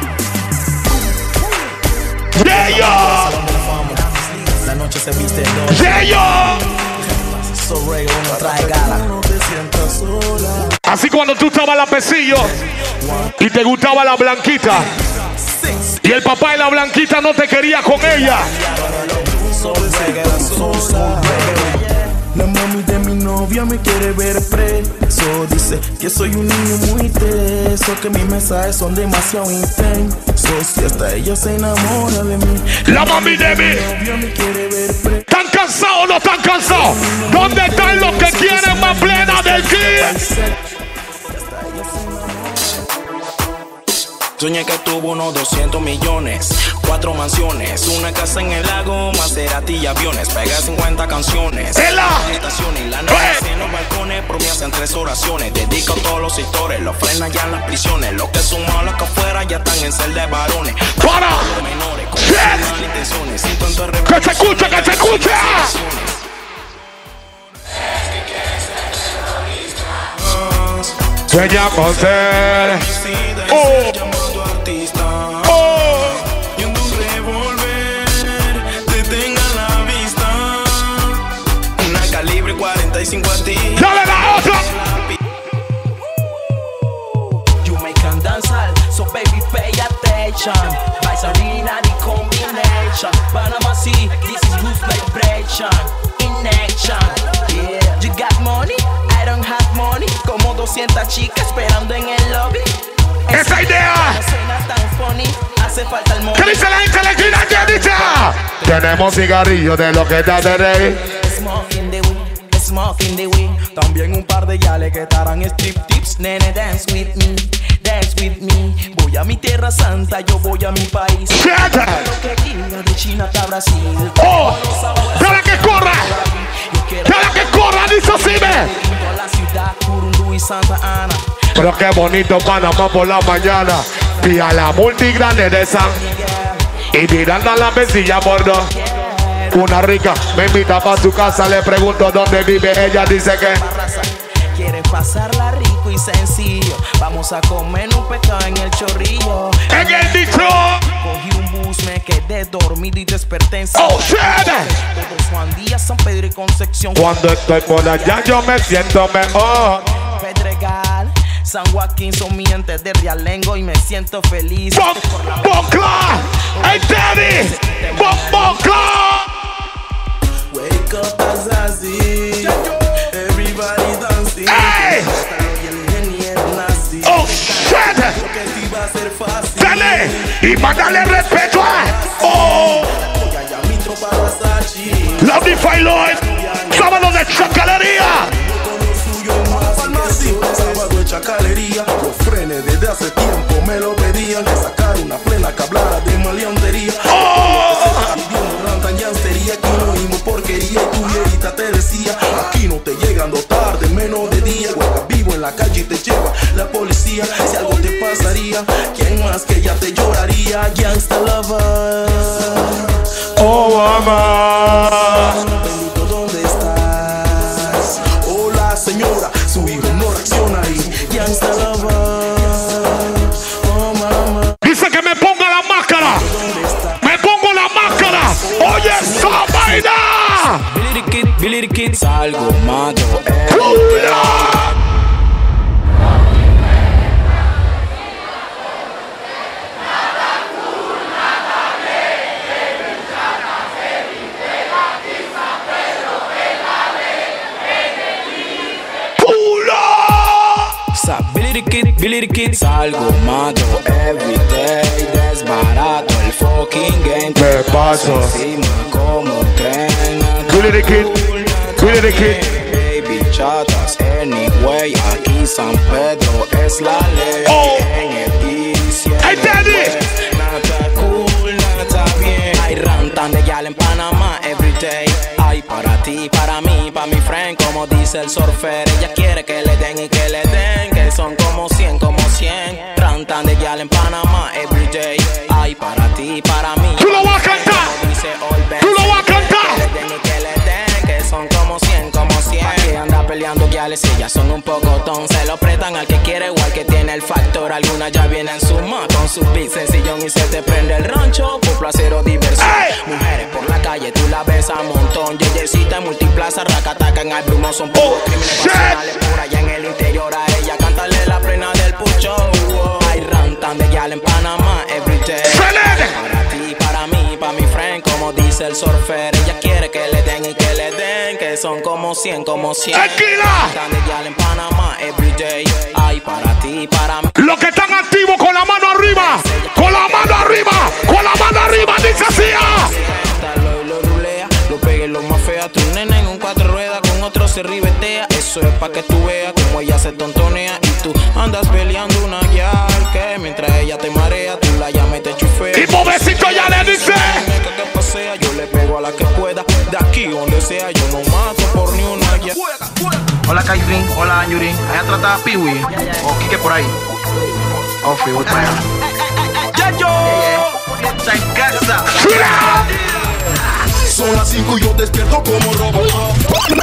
Yeah, yo. La noche se viste Yeah, yo. Así cuando tú estabas en la Pesillo y te gustaba la blanquita y el papá de la blanquita no te quería con ella. La mami de mi novia me quiere ver preso. Dice que soy un niño muy teso, que mis mensajes son demasiado intensos y hasta ella se enamora de mí. La mami de mi novia me quiere ver preso. ¿Están cansados o no están cansados? ¿Dónde están los que quieren más plena del día? Soñé que tuvo unos doscientos millones, cuatro mansiones, una casa en el lago, Maserati y aviones. Pegué cincuenta canciones. ¡Ela! Y la noche en los balcones, promesas en tres oraciones. Dedico a todos los sectores, los frenan ya en las prisiones. Los que son malos que afuera ya están en celda de varones. ¡Para! Menores, con ¡Sí! malas intenciones. ¡Que se escucha, que se escucha! Sueña con ser. Oh. Oh. Y un revólver detenga la vista. Una calibre cuarenta y cinco a ti. ¡Dale la otra! You make them dance all, so baby pay attention. Vice arena the combination. Panama City, this is roof vibration. In action, yeah. You got money, I don't have money. Como doscientas chicas esperando en el lobby. ¡Esa idea! No suena tan funny, hace falta el money. ¿Qué dice la gente de la esquina? ¿Qué dice? Tenemos cigarrillos de lo que te hace reír. Smoke in the weed, smoke in the weed. También un par de yales que estarán strip tips. Nene, dance with me, dance with me. Voy a mi tierra santa, yo voy a mi país. Lo que quiera de China hasta Brasil. ¡Oh! ¡Dale que corra! ¡Dale que corra! ¡Dice así, ve! La ciudad, Curundú y Santa Ana. Pero qué bonito Panamá por la mañana. Pía la multigrande de San y mirando a la mesilla por dos. Una rica me invita para su casa, le pregunto dónde vive, ella dice que quiere pasarla rico y sencillo. Vamos a comer un pescado en el chorrillo. En el dicho. Cogí un bus, me quedé dormido y desperté en San Oh, shit. Todos Juan Díaz, San Pedro y Concepción. Cuando estoy por allá yo me siento mejor. Pedregal, San Joaquín son mi gente de Realengo y me siento feliz. ¡Bombocla! ¡Hey, Daddy! ¡Bombocla! Wake up Azazi, everybody dancing. ¡Hey! ¡Oh, shit! ¡Dale! ¡Y mándale respeto a! ¡Oh! Laudify Lloyd, sábado de chacalería. Sábado de chacalería, los frenes desde hace tiempo me lo pedían. De sacar una plena que hablara de maleantería. ¡Oh! Aquí no oímos porquería y tu viejita te decía: aquí no te llegan dos tardes, menos de día. Juegas vivo en la calle y te lleva la policía. Si algo te pasaría, ¿quién más que ella te lloraría? Gangsta lover. Oh, mamá. Bendito, ¿dónde estás? Hola, señora, su hijo no reacciona ahí. Gangsta lover. Oh, mamá. Dice que me ponga la máscara. Me pongo la máscara. Oye, esa vaina. Billy the Kid, Billy the Kid, salgo, mato, eh. Billy the Kid, Billy the Kid, salgo, mato, everyday, desbarato el fucking game. Me paso. Encima como un tren. Billy the Kid, Billy the Kid. Baby chatas, anyway, aquí San Pedro es la ley. Oh. En el diciembre. Hey, Daddy. Nada cool, nada bien. Hay rantan de gal en Panamá everyday. Hay para ti, para mí, para mi friend, como dice el surfer. Ella quiere que le den y que le den, que son como cien, como cien. Rantan de gal en Panamá everyday. Hay para ti, para mí. Tú lo vas a cantar. Tú lo vas a cantar. Que le den y que le den, que son como cien, como cien. Pa' que anda peleando guiales, ellas son un poco ton. Se lo prestan al que quiere o al que tiene el factor. Algunas ya vienen sumadas con su beat sencillón y se te prende el rancho por placer o diversión. Hey. Mujeres por la calle, tú la ves a montón. Yeyecita en multiplaza, racataca en el brumo. Son puros Oh, crímenes shit. pasionales por allá en el interior. A ella cántale la plena del pucho. Oh, hay rantan de gal en Panamá everyday. Para ti, para mí, para mi friend, como dice el surfer. Ella quiere que le den y que le den, que son como cien, como cien. Tranquila. Rantan de gal en Panamá everyday. Hay para ti, para mí. Los que están activos con la mano arriba. Con la mano arriba. Con la mano arriba. Dice así. ah. Lo, lo rulea, lo pegue lo más fea. Tu nena en un cuatro ruedas con otro se ribetea. Eso es pa' que tú veas como ella se tontonea. Y tú andas peleando una guial que mientras ella te marea, tú la llamas y te chufea. Y pobrecito ya le dice. Que pasea, yo le pego a la que pueda. De aquí donde sea, yo no mato por ni una guial. Hola Kaitrin, hola Yuri. Allá trata a Piwi o Kike por ahí. Oh, Fiwi por allá. ¡Ya yo! Está en casa. Son las cinco y yo despierto como Robocop.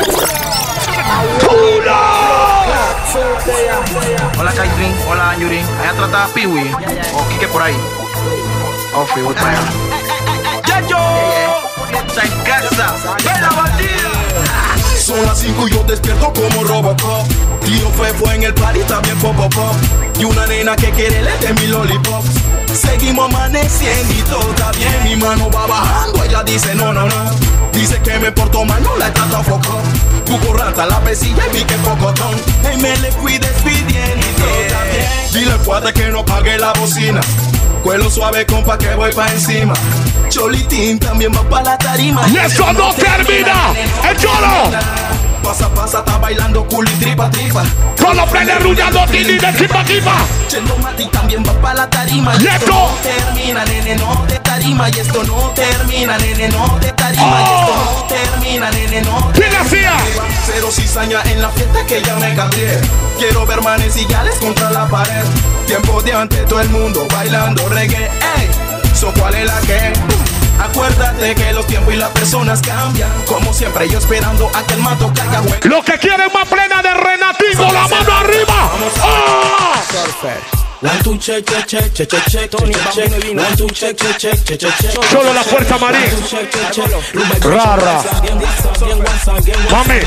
Hola Kaitrin, hola Yuri. Allá trata a Piwi o Kike por ahí. Oh, Fiwi por allá. ¡Ya yo! Está en casa. ¡Ven la bandida! Son las cinco y yo despierto como Robocop. Tío Fefo en el party también pop pop pop. Y una nena que quiere le de mi lollipop. Seguimos amaneciendo y todo está bien. Mi mano va bajando, ella dice no, no, no. Dice que me porto mal, no la he tratado foco. Tu corrata la pesilla y vi que pocotón. Y me le fui despidiendo y todo está bien. Dile al cuate que no pague la bocina. Cuelo suave, compa, que voy pa' encima. Cholitín también va pa' la tarima. Y eso no termina. El cholo. Pasa, pasa, está bailando cool y tripa, tripa. Con los frenes rullando, tini de kipa, kipa. Chendo Mati también va pa' la tarima. Y esto no termina, nene, no te tarima. Y esto no termina, nene, no te tarima. Oh. Y esto no termina, nene, no te ¿Quién hacía? Cero cizaña en la fiesta que ya me cambié. Quiero ver manes y gales contra la pared. Tiempo de antes, todo el mundo bailando reggae. Ey, so cuál es la que. Acuérdate que los tiempos y las personas cambian. Como siempre, yo esperando a que el mato caiga. Los que quieren más plena de Renatito, la mano arriba. ¡Ah! One, two, check, check, check, check, check, check, Tony check, one, two, check, check, check, check, check, check. Solo la fuerza marín. Rara. Mami.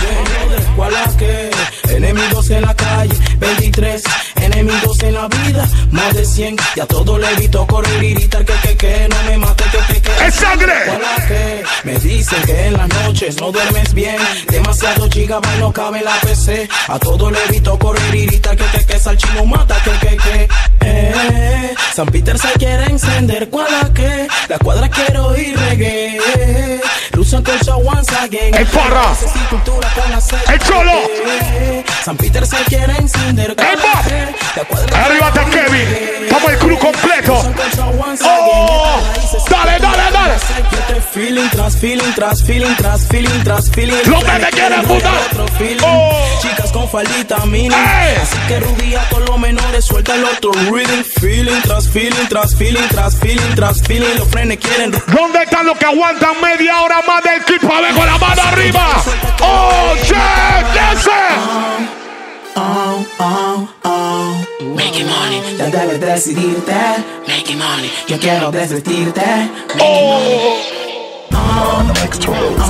Enemigos en la calle, veintitrés enemigos en la vida, más de cien. Y a todo le evito correr y gritar que, que, que, no me mate, que, que, que. ¡Es sangre! Que me dicen que en las noches no duermes bien. Demasiado gigabyte no cabe en la P C. A todo le evito correr y gritar que, que, que, salchino mata, que, que, que. Eh, San Peter se quiere encender, ¿cuál a qué? La cuadra quiero ir reggae. Lucian Colcha once again. ¡El Parra! ¡El Cholo! San Peter se quiere encender, ¿cuál a qué? La cuadra Arriba está Kevin. Estamos el crew completo. ¡Oh! Dale, dale, dale. Feeling tras feeling tras feeling tras feeling tras feeling. Los que me quieren putar. Oh. Chicas con faldita mini. Hey. Así que rubia con los menores suelta el otro reading. Feeling tras feeling tras feeling tras feeling tras feeling. Los frenes quieren. ¿Dónde están los que aguantan media hora más del clip? A ver con la mano arriba. ¡Oh, check! ¡Ese! Oh, oh, oh. Making money, ya debes decidirte. Making money, yo quiero desvestirte. ¡Oh! Oh, Making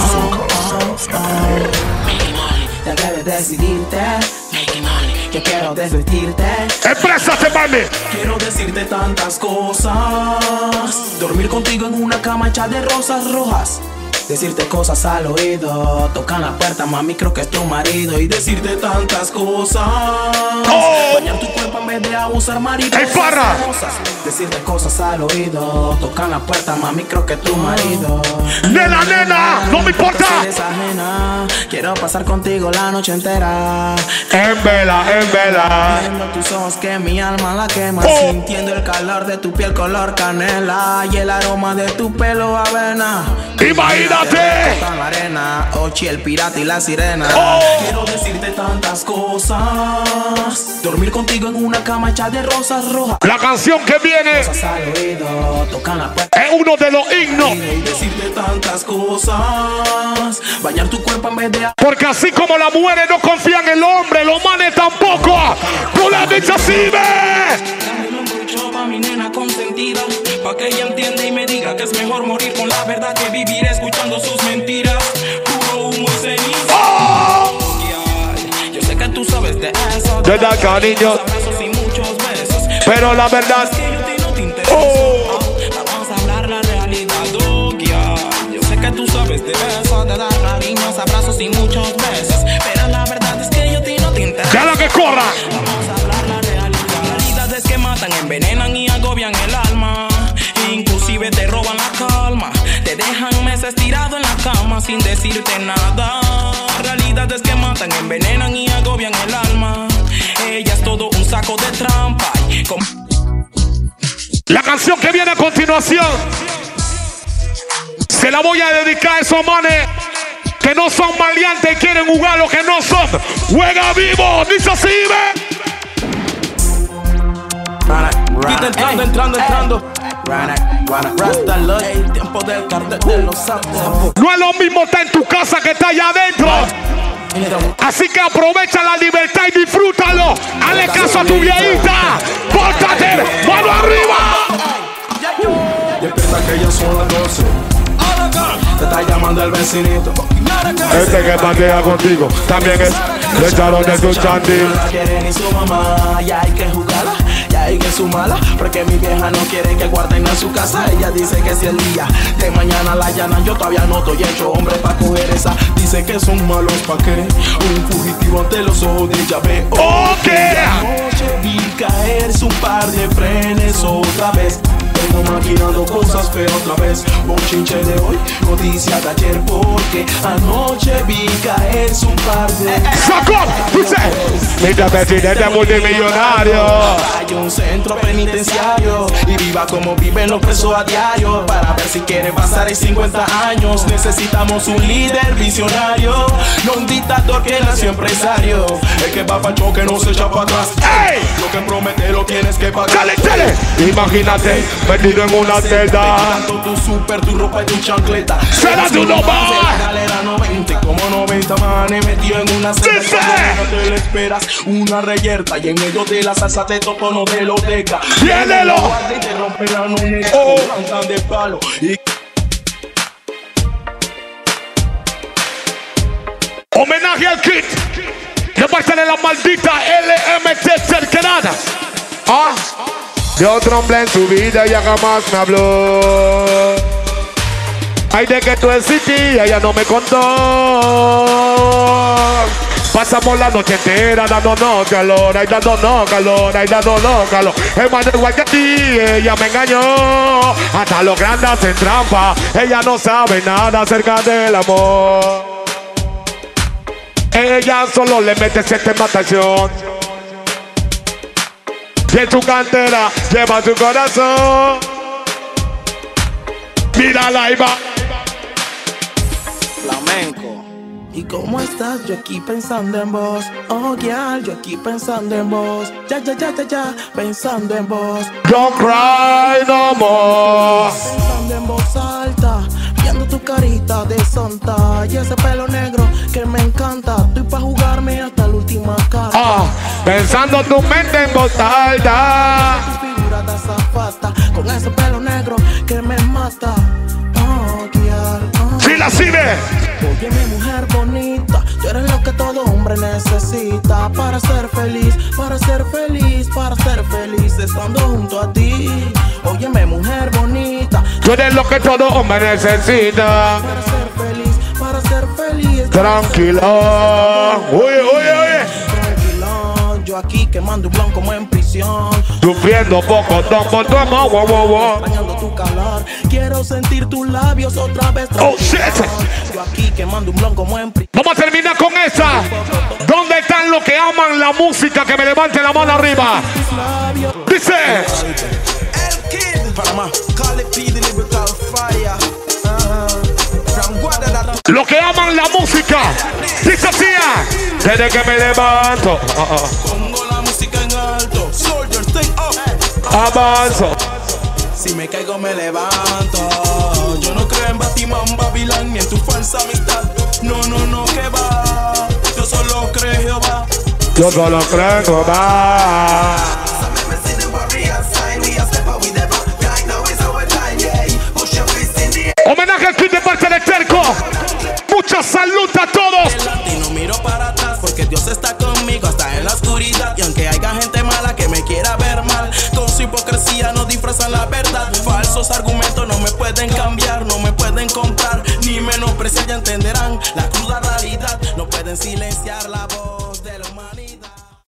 money, ya debes decidirte. Making money, yo quiero desvestirte. ¡Exprésate, mami! Quiero decirte tantas cosas. Dormir contigo en una cama hecha de rosas rojas. Decirte cosas al oído. Tocar la puerta, mami, creo que es tu marido. Y decirte tantas cosas. Oh. Bañar tu cuerpo en vez de abusar mariposas. ¡El Parra! Decirte cosas al oído. Tocar la puerta, mami, creo que es tu marido. Nena, nena, no me importa. Quiero pasar contigo la noche entera. En vela, en vela. Viendo tus ojos que mi alma la quema. Oh. Sintiendo el calor de tu piel color canela y el aroma de tu pelo avena. Imagínate. En la arena, Ochi, el pirata y la sirena. Oh. Quiero decirte tantas cosas. Dormir contigo en una cama hecha de rosas rojas. La canción que viene Cosas al oído, tocan la puerta. es uno de los himnos. Y decirte tantas cosas. Bañar tu cuerpo en vez de... Porque así como las mujeres no confían en el hombre, los manes tampoco. Tú le has dicho así, ve. Dame un brucho pa' mi nena consentida, pa' que ella entienda y me diga que es mejor morir con la verdad que vivir escuchando sus mentiras. Puro humo y ceniza. Oh. Yo sé que tú sabes de eso. De dar cariño. Abrazos y muchos besos. Pero la verdad es que yo a ti no te interesa. Oh. Vamos a hablar la realidad, oh, yeah. Yo sé que tú sabes de eso, de dar cariños, abrazos y muchos besos. Pero la verdad es que yo a ti no te interesa. ya lo que corra. Vamos a hablar la realidad. Realidades que matan, envenenan y agobian el alma. Inclusive te roban la calma. Te dejan meses tirado en la cama sin decirte nada. Realidades que matan, envenenan y agobian el alma. Ella es todo un saco de trampa. Y con... La canción que viene a continuación se la voy a dedicar a esos manes que no son maleantes y quieren jugar lo que no son. Juega vivo, dice así, ve. Quita entrando, entrando, entrando. Rasta Love, el tiempo del cartel de los sapos. No es lo mismo estar en tu casa que estar allá adentro. Así que aprovecha la libertad y disfrútalo. Hazle caso a tu viejita. Pórtate, mano arriba. Despierta que ya son las doce. Te está llamando el vecinito. Este que patea contigo también es de echaron de tu chantil. No la quiere ni su mamá, ya hay que jugarla, ya hay que sumarla. Porque mi vieja no quiere que guarden en su casa. Ella dice que si el día de mañana la allanan, yo todavía no estoy hecho hombre pa' coger esa. Dice que son malos pa' qué, un fugitivo ante los ojos de ella ve. Ok. Anoche vi caerse un par de frenes otra vez. Vengo maquinando cosas feas otra vez. Bochinche de hoy, noticia de ayer. Porque anoche vi caerse un par de... ¡Sacó! ¡Dice! ¡Mira, presidente multimillonario! Hay un centro penitenciario y viva como viven los presos a diario. Para ver si quiere pasar en cincuenta años necesitamos un líder visionario, no un dictador que nació empresario. El que va para el choque no se echa para atrás. ¡Ey! Lo que promete lo tienes que pagar. ¡Dale, dale! Imagínate, perdido en una celda. Tanto tu super, tu ropa y tu chancleta. ¡Será tu nomás! Galera noventa, como noventa manes metido en una celda. ¡Dice! No te lo esperas, una reyerta y en medio de la salsa te toco no de loteca. ¡Viénelo! Y te rompe la nube, Oh. cantan de palo y... Homenaje al Kid de parte de la maldita L M T cerquerada. Ah, de otro hombre en su vida ya jamás me habló. Ay, de que tú existías, ella no me contó. Pasamos la noche entera dándonos calor, ay, dándonos calor, ay, dándonos calor. Hermano, igual que a ti, ella me engañó. Hasta los grandes hacen trampa, ella no sabe nada acerca del amor. Ella solo le mete siete matación. Y en su cantera lleva su corazón. Mírala ahí va. Flamenco. ¿Y cómo estás? Yo aquí pensando en vos. Oh, yeah, yo aquí pensando en vos. Ya, ya, ya, ya, ya, pensando en vos. Don't cry no more. Pensando en voz alta, viendo tu carita de santa y ese pelo negro que me encanta. Estoy pa' jugarme hasta la última carta. Ah, pensando tu mente en voz alta. Tu figura de azafata con ese pelo negro que me mata. Oh, yeah, oh. Si la sigue. Oye, mi mujer bonita, tú eres lo que todo hombre necesita para ser feliz, para ser feliz, para ser feliz estando junto a ti. Oye, mi mujer bonita, Tú eres lo que todo hombre necesita. para ser feliz, para ser feliz. Tranquilo. Oye, oye, oye. Tranquilo, yo aquí quemando un blanco como en prisión. Sufriendo poco, tomo, tomo, wow, wow, wow. Extrañando tu calor, quiero sentir tus labios otra vez. Oh, shit. Yo aquí quemando un blanco como en prisión. Vamos a terminar terminar con esta. ¿Dónde están los que aman la música? Que me levanten la mano arriba. Dice. Los que aman la música. Dice así. Desde que me levanto. Pongo la música en alto. Soldier, stay up. Avanzo. Si me caigo me levanto. Yo no creo en Batman, Babilán, ni en tu falsa amistad. No, no, no, que va. Yo solo creo en Jehová. Yo solo creo en Jehová. Homenaje al de parte de Terco. Mucha salud a todos. Y no miro para atrás porque Dios está conmigo hasta en la oscuridad. Y aunque haya gente mala que me quiera ver mal, con su hipocresía no disfrazan la verdad. Falsos argumentos no me pueden cambiar, no me pueden comprar, ni menospreciar, ya entenderán la cruda realidad. No pueden silenciar la voz.